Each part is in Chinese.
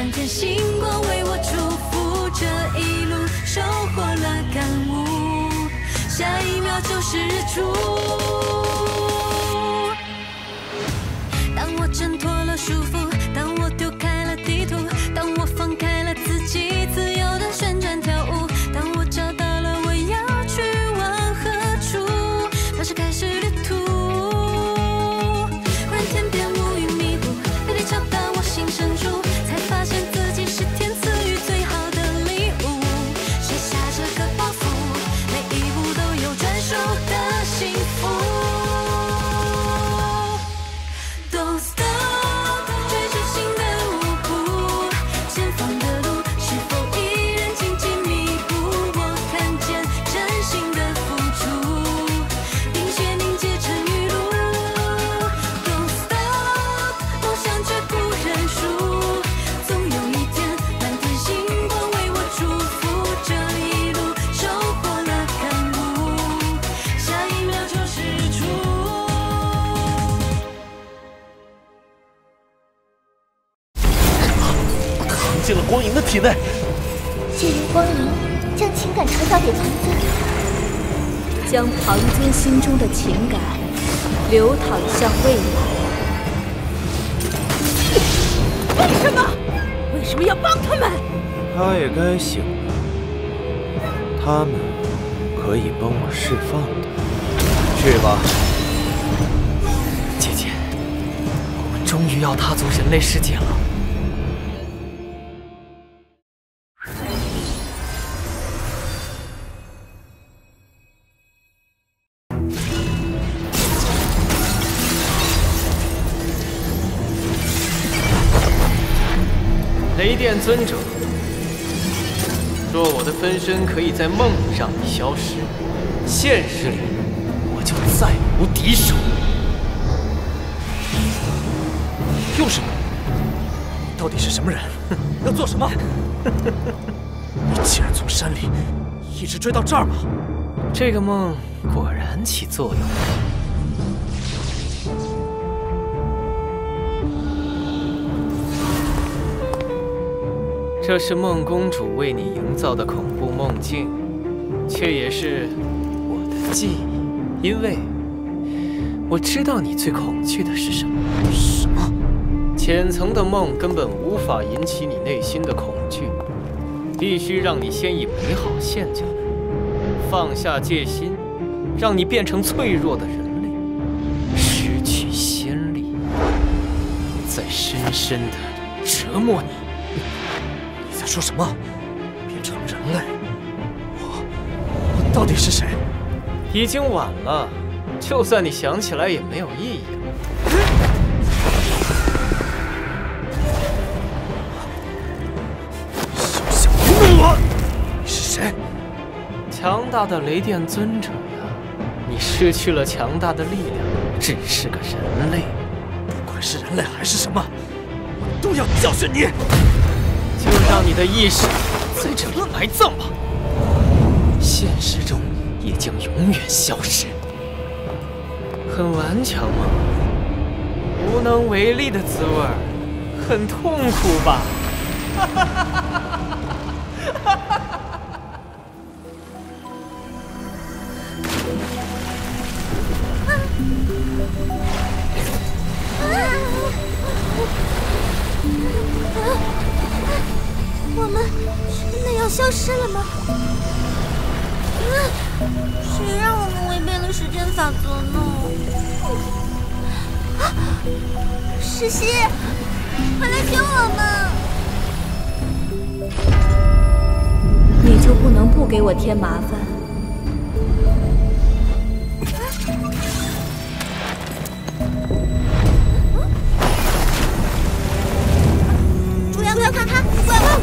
满天星光为我祝福，这一路收获了感悟，下一秒就是日出。当我挣脱了束缚，当我丢开了地图，当我放开了自己，自由的旋转跳舞，当我找到了我要去往何处，马上开始旅途。忽然天边乌云密布，美丽找到我心深处，才发现自己是天赐予最好的礼物。卸下这个包袱，每一步都有专属的幸福。Don't stop， 追逐新的舞步，前方的路是否依然荆棘密布？我看见真心的付出，冰雪凝结成雨露。Don't stop， 梦想绝不认输，总有一天满天星光为我祝福，这一路收获了感悟，下一秒就是日出。 藏进了光影的体内。 借用光影，将情感传导给庞尊， 将庞尊心中的情感流淌向未来。为什么要帮他们？ 他也该醒了，他们可以帮我释放的。去吧， 姐姐，我们终于要踏足人类世界了。雷电尊者，若我的分身可以在梦里让你消失，现实里我就再无敌手。 又是你，到底是什么人？要做什么？你竟然从山里一直追到这儿吗？ 这个梦果然起作用了。这是梦公主为你营造的恐怖梦境，却也是我的记忆，因为我知道你最恐惧的是什么。 什么？ 浅层的梦根本无法引起你内心的恐惧，必须让你先以美好陷进来，放下戒心，让你变成脆弱的人类，失去先例，再深深的折磨你。 你在说什么？变成人类？我到底是谁？ 已经晚了，就算你想起来也没有意义了。 小愚弄我！你是谁？ 强大的雷电尊者呀！你失去了强大的力量，只是个人类。 不管是人类还是什么，我都要教训你！ 就让你的意识在这里埋葬吧，现实中也将永远消失。很顽强吗？无能为力的滋味儿，很痛苦吧？ 我们真的要消失了吗？谁让我们违背了时间法则呢？石溪，快来救我们！ 你就不能不给我添麻烦？ 主要看他，怪物！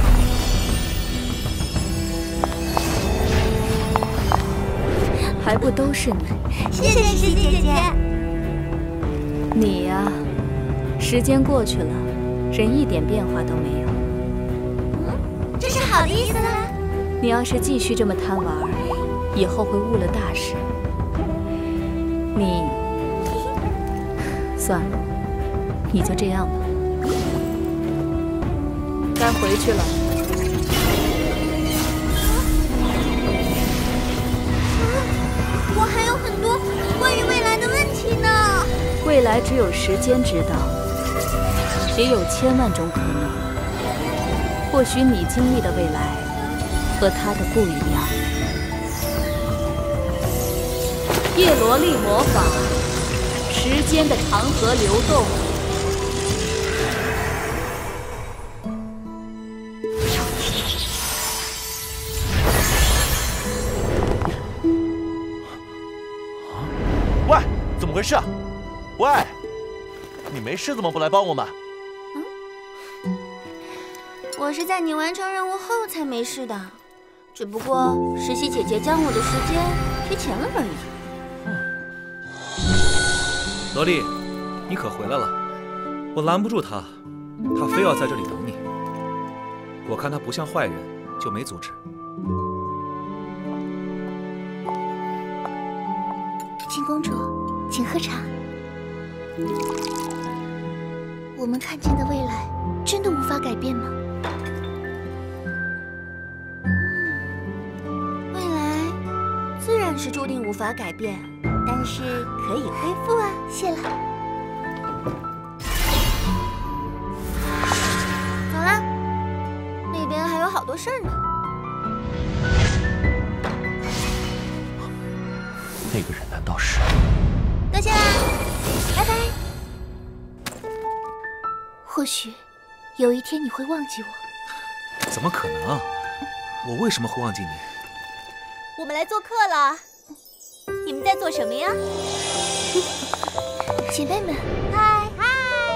还不都是你？ 谢谢石溪姐姐。 你呀，时间过去了，人一点变化都没有。 这是好的意思啦。 你要是继续这么贪玩，以后会误了大事。你，算了，你就这样吧。 该回去了。 我还有很多关于未来的问题呢。 未来只有时间知道，也有千万种可能。或许你经历的未来和他的不一样。叶罗丽魔法，时间的长河流动。 喂，怎么回事啊？喂，你没事怎么不来帮我们？ 我是在你完成任务后才没事的，只不过实习姐姐将我的时间提前了而已。 萝莉，你可回来了，我拦不住他，他非要在这里等你。我看他不像坏人，就没阻止。 青公主，请喝茶。我们看见的未来真的无法改变吗？未来自然是注定无法改变，但是可以恢复啊。谢了。走了，那边还有好多事儿呢。 那个人难道是？ 多谢啦，拜拜。或许有一天你会忘记我。 怎么可能啊？我为什么会忘记你？ 我们来做客了，你们在做什么呀？姐妹们，嗨嗨！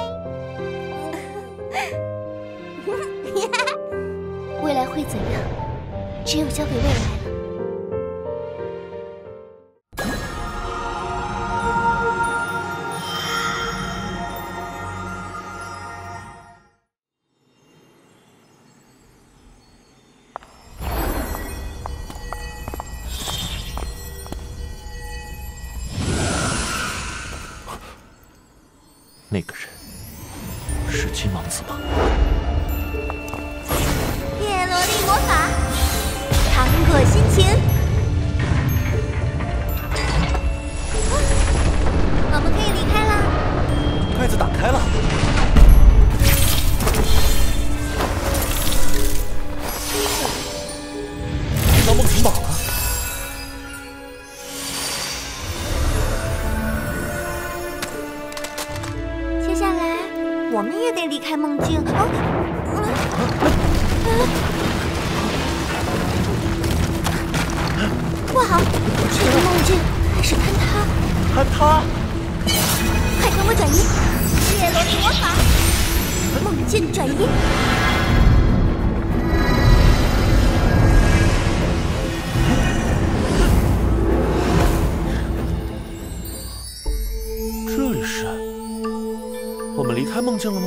未来会怎样？只有交给未来了。 那个人是金王子吗？ 叶罗丽魔法，尝个心情。我们可以离开了。 盖子打开了。遇到梦境堡了。 我们也得离开梦境。不好，这个梦境开始坍塌。 坍塌！ 快跟我转移！叶罗丽魔法，梦境转移。 这里是？我们离开梦境了吗？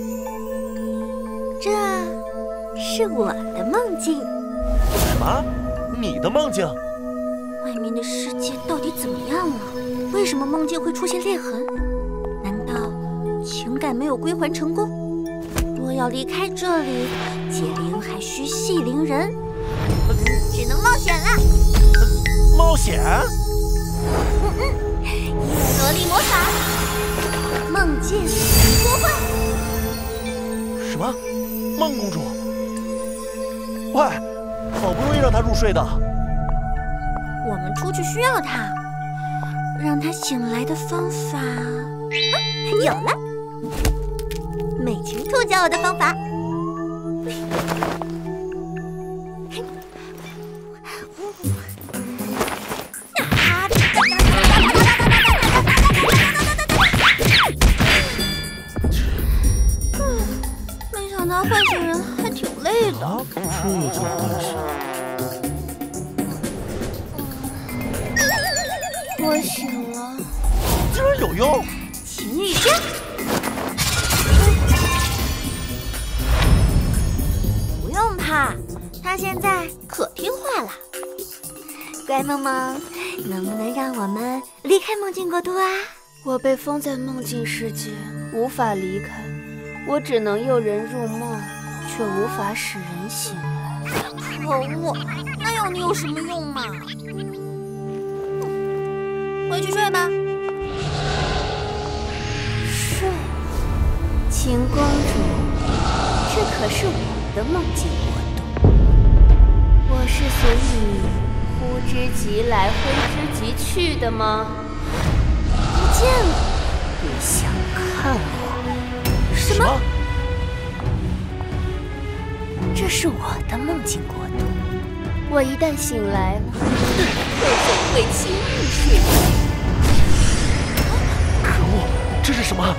这是我的梦境。 什么？你的梦境？ 外面的世界到底怎么样了？为什么梦境会出现裂痕？难道情感没有归还成功？若要离开这里，解铃还须系铃人，只能冒险了。 冒险？ 叶罗丽魔法。梦境破坏！ 什么？梦公主？喂，好不容易让她入睡的。 我们出去需要她，让她醒来的方法有了。美琴兔教我的方法。唤醒人还挺累的。 这就唤醒。 我醒了， 竟然有用！ 秦玉轩，不用怕，他现在可听话了。乖梦梦，能不能让我们离开梦境国度啊？ 我被封在梦境世界，无法离开。我只能诱人入梦， 却无法使人醒来。可恶，那要你有什么用嘛？回去睡吧。睡，秦公主，这可是我的梦境国度。我是随你呼之即来，挥之即去的吗？不见了，你想看我？什么？这是我的梦境国度，我一旦醒来了，我总会亲入睡眠。 可恶，这是什么？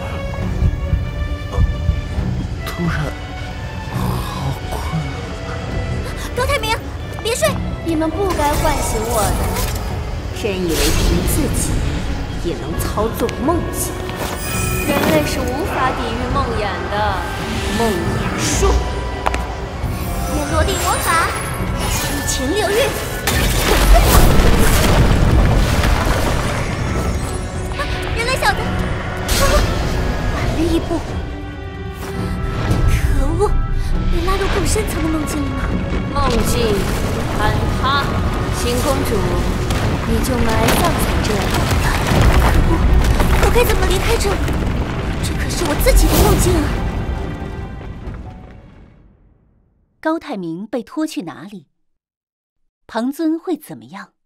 突然好困。 高泰明，别睡！你们不该唤醒我的。真以为凭自己也能操纵梦境？人类是无法抵御梦魇的。梦魇术。天落地魔法，七情六欲，人类小子，晚了一步。可恶，被拉入更深层的梦境了吗？梦境坍塌，秦公主，你就埋葬在这里了。可恶，我该怎么离开这里？这可是我自己的梦境啊！ 高泰明被拖去哪里？庞尊会怎么样？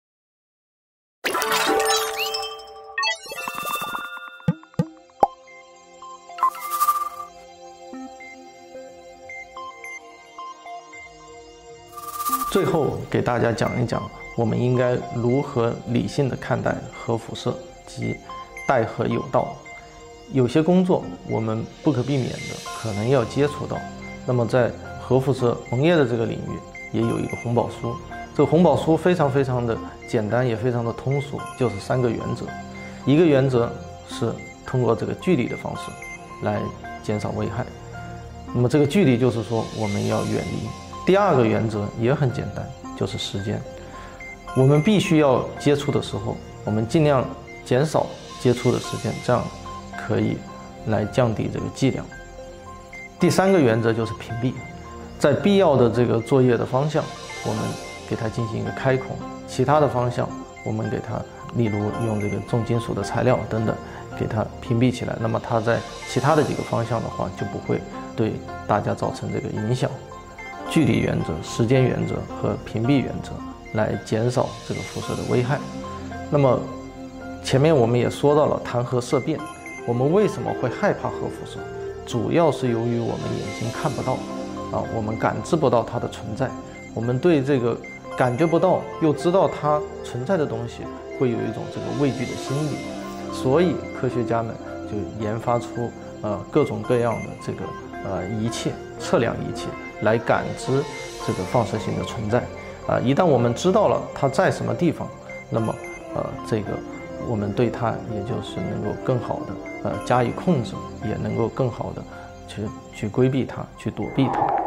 最后给大家讲一讲，我们应该如何理性的看待核辐射及待核有道。有些工作我们不可避免的可能要接触到，那么在核辐射农业的这个领域也有一个红宝书。这个红宝书非常的简单，也非常的通俗，就是3个原则。一个原则是通过这个距离的方式来减少危害，那么这个距离就是说我们要远离。第2个原则也很简单，就是时间。我们必须要接触的时候，我们尽量减少接触的时间，这样可以来降低这个剂量。第3个原则就是屏蔽，在必要的这个作业的方向，我们给它进行一个开孔；其他的方向，我们给它，例如用这个重金属的材料等等，给它屏蔽起来。那么它在其他的几个方向的话，就不会对大家造成这个影响。距离原则、时间原则和屏蔽原则来减少这个辐射的危害。那么前面我们也说到了谈核色变，我们为什么会害怕核辐射？主要是由于我们眼睛看不到我们感知不到它的存在，我们对这个感觉不到又知道它存在的东西会有一种这个畏惧的心理，所以科学家们就研发出各种各样的这个仪器、测量仪器来感知这个放射性的存在一旦我们知道了它在什么地方，那么这个我们对它也就是能够更好的加以控制，也能够更好的去规避它，去躲避它。